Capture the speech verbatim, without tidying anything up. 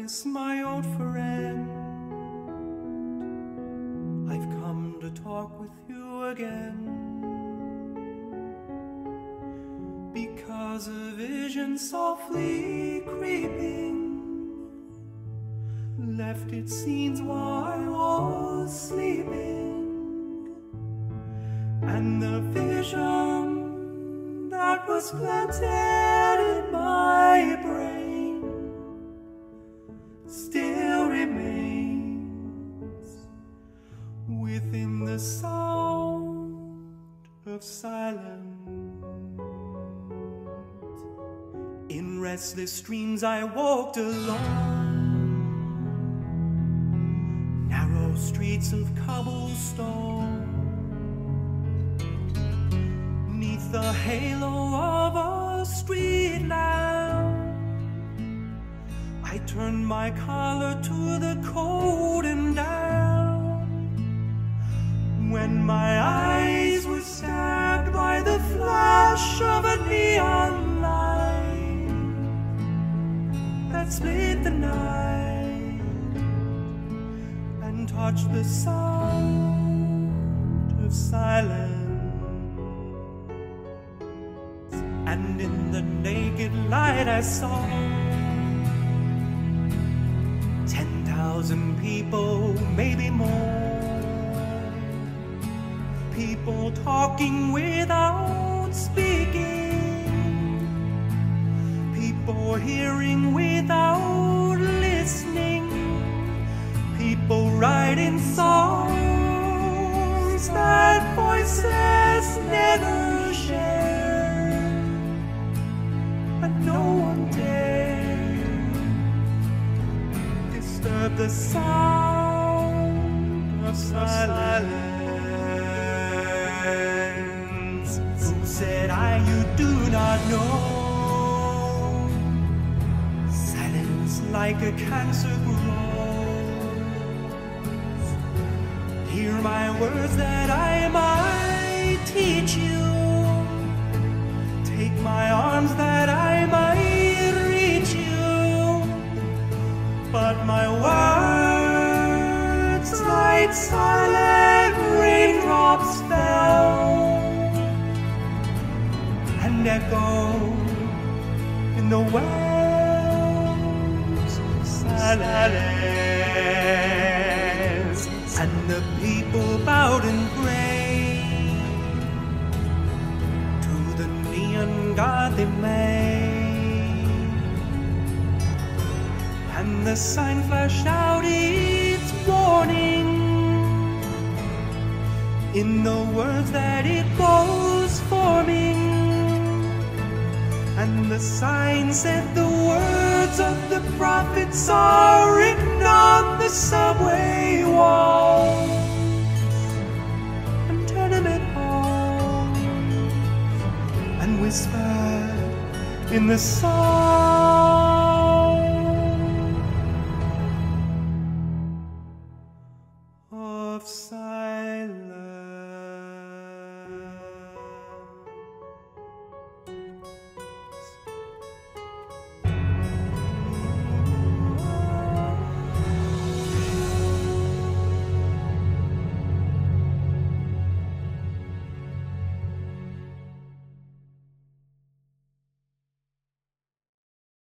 miss my old friend. I've come to talk with you again, because a vision softly creeping left its scenes while I was sleeping, and the vision that was planted in my brain still remains within the sound of silence. In restless streams I walked along narrow streets of cobblestone, neath the halo of a street lamp. I turned my collar to the cold and damp, when my eyes were stabbed by the flash of a neon light that split the night and touched the sound of silence. And in the naked light I saw ten thousand people, maybe more, people talking without speaking, people hearing without listening, people writing songs that voices never shared, but no one dared disturb the sound of silence. Who said I, you do not know? Silence like a cancer grows. Hear my words that I might teach you. Take my arms that I might reach you. But my words like silent raindrops fell and echoed in the wells of silence. And the people bowed and prayed to the neon god they made, and the sign flashed out its warning in the words that it was forming. And the sign said the words of the prophets are written on the subway walls and tenement halls, and whispered in the sound of silence.